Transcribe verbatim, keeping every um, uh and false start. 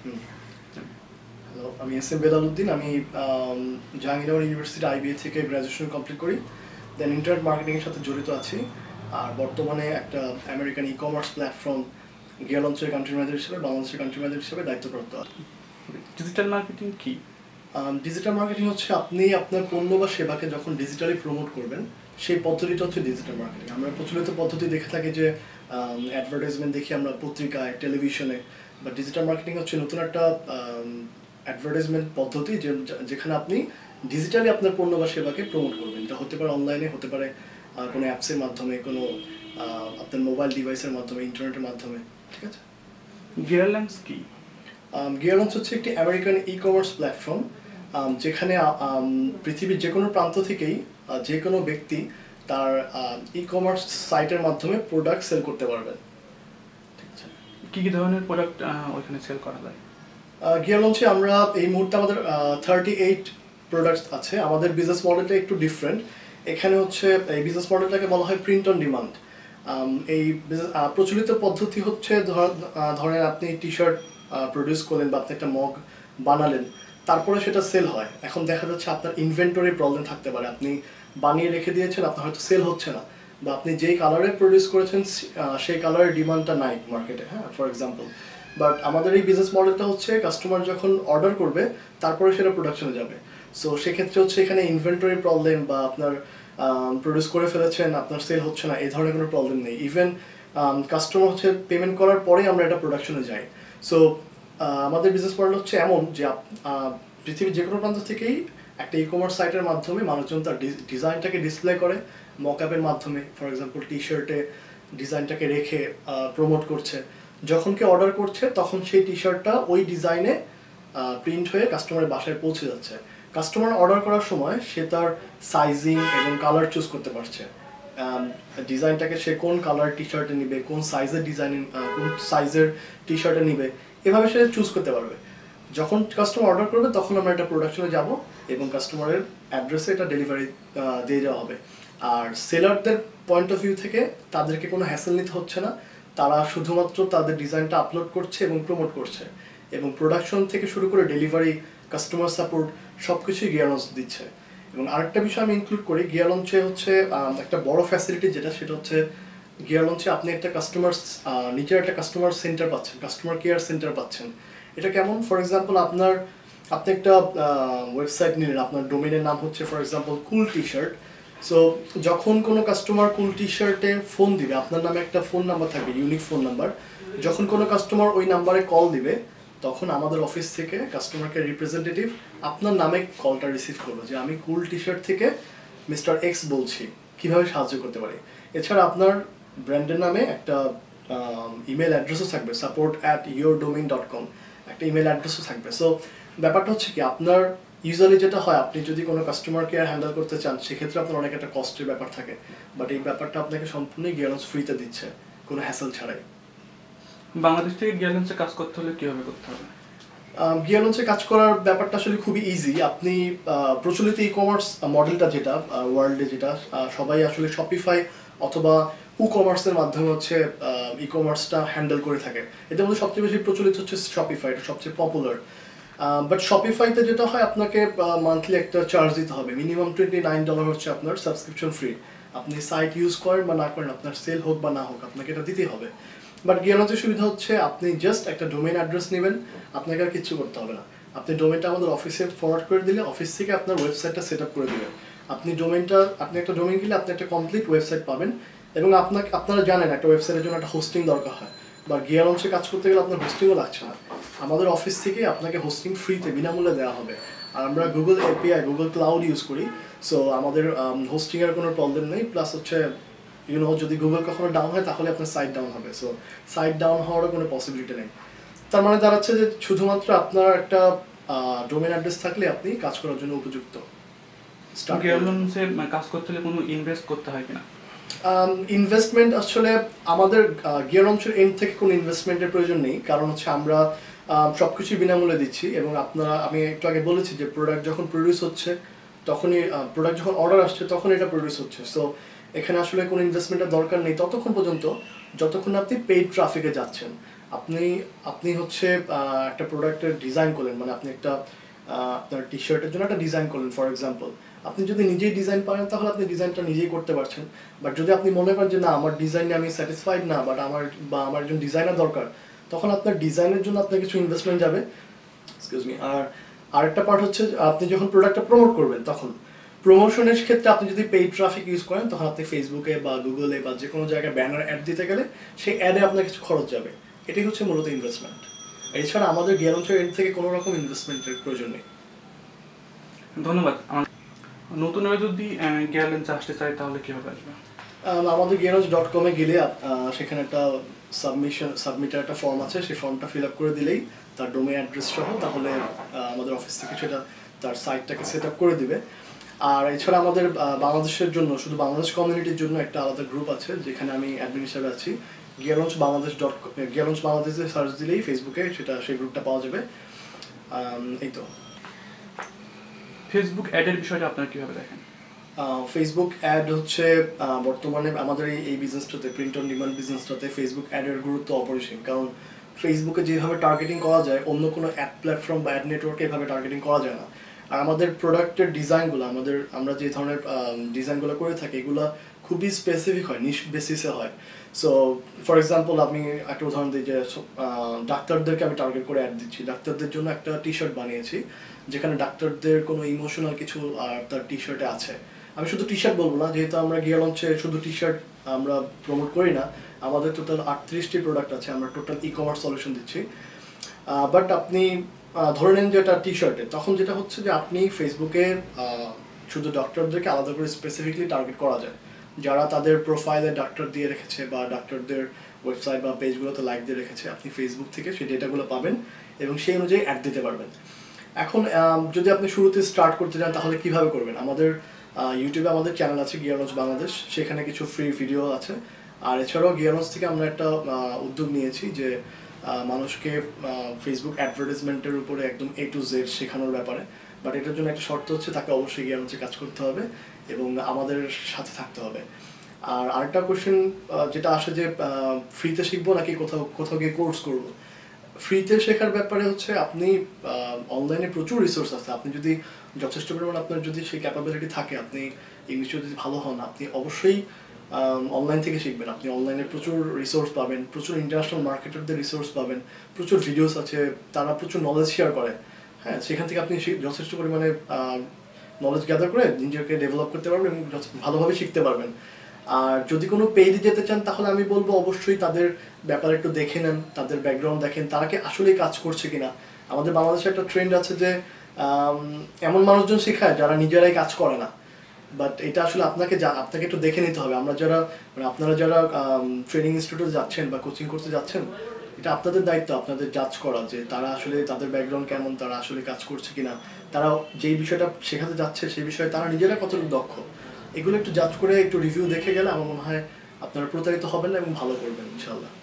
Hello, আমি S M Belaluddin. আমি Jahangirnagar university IBA থেকে গ্র্যাজুয়েশন কমপ্লিট করি, দেন ইন্টারনেট মার্কেটিংয়ের সাথে জড়িত আছি। আর বর্তমানে একটা American e commerce platform gear লঞ্চের কান্ট্রি ম্যানেজার হিসেবে, বাংলাদেশের কান্ট্রি ম্যানেজার হিসেবে দায়িত্বপ্রাপ্ত আছি। ডিজিটাল মার্কেটিং কি? ডিজিটাল মার্কেটিং হচ্ছে আপনি আপনার পণ্য বা সেবাকে যখন ডিজিটালি প্রমোট করবেন, সেই পদ্ধতিটা হচ্ছে ডিজিটাল মার্কেটিং। আমরা প্রচলিত পদ্ধতি দেখে থাকি যে অ্যাডভার্টাইজমেন্ট দেখি আমরা পত্রিকায়, টেলিভিশনে, বা ডিজিটাল মার্কেটিং হচ্ছে নতুন একটা অ্যাডভার্টাইজমেন্ট পদ্ধতি যে যেখানে আপনি ডিজিটালি আপনার পণ্য বা সেবাকে প্রমোট করবেন। এটা হতে পারে অনলাইনে, হতে পারে কোনো অ্যাপসের মাধ্যমে, কোনো আপনার মোবাইল ডিভাইসের মাধ্যমে, ইন্টারনেটের মাধ্যমে। ঠিক আছে। গিয়ার লঞ্চ কি? গিয়ার লঞ্চ হচ্ছে একটি আমেরিকান ই কমার্স প্ল্যাটফর্ম, যেখানে পৃথিবীর যে কোনো প্রান্ত থেকেই যে কোনো ব্যক্তি তার ই কমার্স সাইটের মাধ্যমে প্রোডাক্ট সেল করতে পারবেন। ঠিক আছে। কী কী ধরনের প্রোডাক্ট ওইখানে সেল করা যায়? গিয়ার লঞ্চে আমরা এই মুহূর্তে আমাদের থার্টি এইট প্রোডাক্টস আছে। আমাদের বিজনেস মডেলটা একটু ডিফারেন্ট। এখানে হচ্ছে এই বিজনেস মডেলটাকে বলা হয় প্রিন্ট অন ডিমান্ড। এই প্রচলিত পদ্ধতি হচ্ছে ধরেন আপনি টি শার্ট প্রডিউস করলেন বা আপনি একটা মগ বানালেন, তারপরে সেটা সেল হয়। এখন দেখা যাচ্ছে আপনার ইনভেন্টরি প্রবলেম থাকতে পারে, আপনি বানিয়ে রেখে দিয়েছেন, আপনার হয়তো সেল হচ্ছে না, বা আপনি যেই কালারে প্রডিউস করেছেন সেই কালারের ডিমান্ডটা নাই মার্কেটে, হ্যাঁ, ফর এক্সাম্পল। বাট আমাদের এই বিজনেস মডেলটা হচ্ছে কাস্টমার যখন অর্ডার করবে তারপরে সেটা প্রোডাকশনে যাবে। সো সেক্ষেত্রে হচ্ছে এখানে ইনভেন্টরি প্রবলেম বা আপনার প্রডিউস করে ফেলেছেন, আপনার সেল হচ্ছে না, এই ধরনের কোনো প্রবলেম নেই। ইভেন কাস্টমার হচ্ছে পেমেন্ট করার পরেই আমরা এটা প্রোডাকশনে যাই। সো আমাদের বিজনেস মডেল হচ্ছে এমন যে পৃথিবীর যে কোনো প্রান্ত থেকেই একটা ই কমার্স সাইটের মাধ্যমে মানুষজন তার ডিজাইনটাকে ডিসপ্লে করে মকআপের মাধ্যমে, ফর এক্সাম্পল টি শার্টে ডিজাইনটাকে রেখে প্রমোট করছে। যখন কেউ অর্ডার করছে তখন সেই টি শার্টটা ওই ডিজাইনে প্রিন্ট হয়ে কাস্টমারের বাসায় পৌঁছে যাচ্ছে। কাস্টমার অর্ডার করার সময় সে তার সাইজিং এবং কালার চুজ করতে পারছে, ডিজাইনটাকে সে কোন কালার টি শার্টে নিবে, কোন সাইজের ডিজাইন, কোন সাইজের টি শার্টে নিবে, এভাবে সে চুজ করতে পারবে। যখন কাস্টমার অর্ডার করবে তখন আমরা এটা প্রোডাকশনে যাব এবং কাস্টমারের অ্যাড্রেসে এটা ডেলিভারি দিয়ে দেওয়া হবে। আর সেলারদের পয়েন্ট অফ ভিউ থেকে তাদেরকে কোনো হ্যাসেল নিতে হচ্ছে না, তারা শুধুমাত্র তাদের ডিজাইনটা আপলোড করছে এবং প্রমোট করছে, এবং প্রোডাকশন থেকে শুরু করে ডেলিভারি, কাস্টমার সাপোর্ট সব কিছুই গিয়ার লঞ্চ দিচ্ছে। এবং আরেকটা বিষয় আমি ইনক্লুড করি, গিয়ার লঞ্চে হচ্ছে একটা বড় ফ্যাসিলিটি যেটা, সেটা হচ্ছে গিয়ার লঞ্চে আপনি একটা কাস্টমার নিজের একটা কাস্টমার সেন্টার পাচ্ছেন, কাস্টমার কেয়ার সেন্টার পাচ্ছেন। এটা কেমন? ফর এক্সাম্পল আপনার আপনি একটা ওয়েবসাইট নিলেন, আপনার ডোমেনের নাম হচ্ছে for example cool T shirt. So যখন কোনো কাস্টমার কুল টি শার্টে ফোন দিবে, আপনার নামে একটা ফোন নাম্বার থাকবে, ইউনিক ফোন নাম্বার। যখন কোনো কাস্টমার ওই নাম্বারে কল দিবে তখন আমাদের অফিস থেকে কাস্টমার কেয়ার রিপ্রেজেন্টেটিভ আপনার নামে কলটা রিসিভ করবে যে আমি কুল টি শার্ট থেকে মিস্টার এক্স বলছি, কীভাবে সাহায্য করতে পারি। এছাড়া আপনার ব্র্যান্ডের নামে একটা ইমেল অ্যাড্রেসও থাকবে, support at your domain dot com, একটা ইমেল অ্যাড্রেসও থাকবে। সো ব্যাপারটা হচ্ছে কি, আপনার ইউজুয়ালি যেটা হয়, আপনি যদি কোনো কাস্টমার কেয়ার হ্যান্ডেল করতে চান সেক্ষেত্রে আপনার অনেক একটা কস্টের ব্যাপার থাকে, বাট এই ব্যাপারটা আপনাকে সম্পূর্ণই গিয়ার লঞ্চ ফ্রিতে দিচ্ছে, কোনো হ্যাসেল ছাড়াই। বাংলাদেশ থেকে গিয়ার লঞ্চে কাজ করতে হলে কীভাবে করতে হবে? গিয়ার লঞ্চে কাজ করার ব্যাপারটা আসলে খুবই ইজি। আপনি প্রচলিত ই কমার্স মডেলটা যেটা ওয়ার্ল্ডে, যেটা সবাই আসলে শপিফাই অথবা ই কমার্সের মাধ্যমে হচ্ছে ই কমার্সটা হ্যান্ডেল করে থাকে। এদের মধ্যে সবচেয়ে বেশি প্রচলিত হচ্ছে শপিফাই, এটা সবচেয়ে পপুলার। বাট শপিফাইতে যেটা হয়, আপনাকে মান্থলি একটা চার্জ দিতে হবে, মিনিমাম টোয়েন্টি নাইন ডলার হচ্ছে আপনার সাবস্ক্রিপশন ফ্রি। আপনি সাইট ইউজ করেন বা না করেন, আপনার সেল হোক বা না হোক, আপনাকে এটা দিতেই হবে। বাট গিয়ার লঞ্চের সুবিধা হচ্ছে আপনি জাস্ট একটা ডোমেইন অ্যাড্রেস নেবেন, আপনাকে আর কিছু করতে হবে না। আপনি ডোমেইনটা আমাদের অফিসে ফরওয়ার্ড করে দিলে অফিস থেকে আপনার ওয়েবসাইটটা সেট আপ করে দেবেন। আপনি ডোমেইনটা আপনি একটা ডোমেইন কিনলে আপনি একটা কমপ্লিট ওয়েবসাইট পাবেন, এবং আপনাকে আপনারা জানেন একটা ওয়েবসাইটের জন্য একটা হোস্টিং দরকার হয়, বা গিয়ার লঞ্চে কাজ করতে গেলে আপনার হোস্টিংও লাগছে না। আমাদের অফিস থেকে আপনাকে হোস্টিং ফ্রিতে বিনামূল্যে দেওয়া হবে। আর আমরা Google API, Google cloud use করি, সো আমাদের হোস্টিংয়ের কোনো প্রবলেম নেই। প্লাস হচ্ছে ইউনো যদি গুগল কখনো ডাউন হয় তাহলে আপনার সাইট ডাউন হবে, সো সাইট ডাউন হওয়ারও কোনো পসিবিলিটি নেই। তার মানে দাঁড়াচ্ছে যে শুধুমাত্র আপনার একটা ডোমেইন অ্যাড্রেস থাকলে আপনি কাজ করার জন্য উপযুক্ত। গিয়ার লঞ্চে কাজ করতে হলে কোনো ইনভেস্ট করতে হয় কিনা? ইনভেস্টমেন্ট আসলে আমাদের গিয়ার লঞ্চের এন্ড থেকে কোনো ইনভেস্টমেন্টের প্রয়োজন নেই, কারণ হচ্ছে আমরা সব কিছুই বিনামূল্যে দিচ্ছি। এবং আপনারা, আমি একটু আগে বলেছি যে প্রোডাক্ট যখন প্রডিউস হচ্ছে তখনই, প্রোডাক্ট যখন অর্ডার আসছে তখন এটা প্রডিউস হচ্ছে। সো এখানে আসলে কোনো ইনভেস্টমেন্টের দরকার নেই ততক্ষণ পর্যন্ত যতক্ষণ আপনি পেইড ট্রাফিকে যাচ্ছেন। আপনি আপনি হচ্ছে আহ, একটা প্রোডাক্টের ডিজাইন করলেন, মানে আপনি একটা আহ, আপনার টি শার্টের জন্য একটা ডিজাইন করলেন ফর এক্সাম্পল। আপনি যদি নিজেই ডিজাইন পারেন তাহলে আপনি ডিজাইনটা নিজেই করতে পারছেন। বাট যদি আপনি মনে করেন যে না, আমার ডিজাইনে আমি স্যাটিসফাইড না, বাট আমার বা আমার একজন ডিজাইনার দরকার, তখন আপনার ডিজাইনের জন্য আপনার কিছু ইনভেস্টমেন্ট যাবে। Excuse me. আর আরেকটা পার্ট হচ্ছে আপনি যখন প্রোডাক্টটা প্রমোট করবেন, তখন প্রমোশনের ক্ষেত্রে আপনি যদি পেইড ট্রাফিক ইউজ করেন, তখন আপনি ফেসবুকে বা গুগলে বা যে কোনো জায়গায় ব্যানার অ্যাড দিতে গেলে সেই অ্যাডে আপনার কিছু খরচ যাবে। এটাই হচ্ছে মূলত ইনভেস্টমেন্ট। এছাড়া আমাদের গিয়ারঞ্চের এন্ড থেকে কোনো রকম ইনভেস্টমেন্টের প্রয়োজন নেই। ধন্যবাদ। আমার নতুনরা যদি গিয়ারলেন্সে আসতে চায় তাহলে কীভাবে আসবে? আম, আমাদের গিয়ারঞ্চ ডট কমে গেলে আহ, সেখানে একটা সাবমিশন সাবমিটার একটা ফর্ম আছে, সেই ফর্মটা ফিল আপ করে দিলেই তার ডোমেইন অ্যাড্রেস সহ, তাহলে আহ, আমাদের অফিস থেকে সেটা তার সাইটটাকে সেট আপ করে দিবে। আর এছাড়া আমাদের আহ, বাংলাদেশের জন্য, শুধু বাংলাদেশ কমিউনিটির জন্য একটা আলাদা গ্রুপ আছে, যেখানে আমি অ্যাডমিন হিসেবে আছি। গিয়ারঞ্চ বাংলাদেশ ডট গিয়ারঞ্চ বাংলাদেশে সার্চ দিলেই ফেসবুকে সেটা সেই গ্রুপটা পাওয়া যাবে। আম, এই তো। ফেসবুক অ্যাডের বিষয়টা আপনারা কীভাবে দেখেন? ফেসবুক অ্যাড হচ্ছে আহ, বর্তমানে আমাদের এই এই বিজনেসটাতে, প্রিন্ট অন ডিমান্ড বিজনেসটাতে ফেসবুক অ্যাডের গুরুত্ব অপরিসীম। কারণ ফেসবুকে যেভাবে টার্গেটিং করা যায়, অন্য কোনো অ্যাড প্ল্যাটফর্ম বা অ্যাড নেটওয়ার্কে এভাবে টার্গেটিং করা যায় না। আর আমাদের প্রোডাক্টের ডিজাইনগুলো, আমাদের আমরা যে ধরনের ডিজাইনগুলো করে থাকি, এগুলো খুবই স্পেসিফিক হয়, নিশ বেসিসে হয়। সো ফর এক্সাম্পল আমি একটা উদাহরণ দিই যে আহ, ডাক্তারদেরকে আমি টার্গেট করে অ্যাড দিচ্ছি। ডাক্তারদের জন্য একটা টি শার্ট বানিয়েছি, যেখানে ডাক্তারদের কোনো ইমোশনাল কিছু আর তার টি শার্টে আছে। আমি শুধু টি শার্ট বলবো না, যেহেতু আমরা গিয়ার লঞ্চে শুধু টি শার্ট আমরা প্রমোট করি না, আমাদের টোটাল আটত্রিশটি প্রোডাক্ট আছে, আমরা টোটাল ই কমার্স সলিউশন দিচ্ছি। বাট আপনি আহ, ধরে নেন যে এটা টি শার্টে, তখন যেটা হচ্ছে যে আপনি ফেসবুকে শুধু ডক্টরদেরকে আলাদা করে স্পেসিফিকলি টার্গেট করা যায়, যারা তাদের প্রোফাইলে ডাক্তার দিয়ে রেখেছে বা ডাক্তারদের ওয়েবসাইট বা পেজগুলোতে লাইক দিয়ে রেখেছে। আপনি ফেসবুক থেকে সেই ডেটাগুলো পাবেন এবং সেই অনুযায়ী অ্যাড দিতে পারবেন। এখন যদি আপনি শুরুতে স্টার্ট করতে চান তাহলে কিভাবে করবেন? আমাদের ইউটিউবে আমাদের চ্যানেল আছে গিয়ারঞ্চ বাংলাদেশ, সেখানে কিছু ফ্রি ভিডিও আছে। আর এছাড়াও গিয়ারঞ্চ থেকে আমরা একটা উদ্যোগ নিয়েছি যে মানুষকে ফেসবুক অ্যাডভার্টাইজমেন্টের উপরে একদম এ টু জেড শেখানোর ব্যাপারে। বাট এটার জন্য একটা শর্ত হচ্ছে, তাকে অবশ্যই গিয়ারঞ্চে কাজ করতে হবে এবং আমাদের সাথে থাকতে হবে। আর আরেকটা কোশ্চেন যেটা আসে যে ফ্রিতে শিখবো নাকি কোথাও কোথাও গিয়ে কোর্স করবো। ফ্রিতে শেখার ব্যাপারে হচ্ছে আপনি অনলাইনে প্রচুর রিসোর্স আছে। আপনি যদি যথেষ্ট পরিমাণ আপনার যদি সেই ক্যাপাবিলিটি থাকে, আপনি ইংলিশে যদি ভালো হন, আপনি অবশ্যই অনলাইন থেকে শিখবেন। আপনি অনলাইনে প্রচুর রিসোর্স পাবেন, প্রচুর ইন্টারন্যাশনাল মার্কেটারদের রিসোর্স পাবেন, প্রচুর ভিডিওস আছে, তারা প্রচুর নলেজ শেয়ার করে। হ্যাঁ, সেখান থেকে আপনি যথেষ্ট পরিমাণে নলেজ গ্যাদার করে নিজেকে ডেভেলপ করতে পারবেন এবং ভালোভাবে শিখতে পারবেন। আর যদি কোনো পেজে যেতে চান তাহলে আমি বলবো অবশ্যই তাদের ব্যাপারে একটু দেখে নেন, তাদের ব্যাকগ্রাউন্ড দেখেন, তারা কি আসলেই কাজ করছে কিনা। আমাদের বাংলাদেশে একটা ট্রেন্ড আছে যে এমন মানুষজন শেখায় যারা নিজেরাই কাজ করে না। বাট এটা আসলে আপনাকে আপনাকে একটু দেখে নিতে হবে। আমরা যারা মানে আপনারা যারা ট্রেনিং ইনস্টিটিউটে যাচ্ছেন বা কোচিং করতে যাচ্ছেন, এটা আপনাদের দায়িত্ব আপনাদের জাজ করা যে তারা আসলে তাদের ব্যাকগ্রাউন্ড কেমন, তারা আসলে কাজ করছে কিনা, তারা যেই বিষয়টা শেখাতে যাচ্ছে সেই বিষয়ে তারা নিজেরা কতটুকু দক্ষ। এগুলো একটু জাজ করে একটু রিভিউ দেখে গেলে আমার মনে হয় আপনারা প্রতারিত হবেন না এবং ভালো করবেন ইনশাআল্লাহ।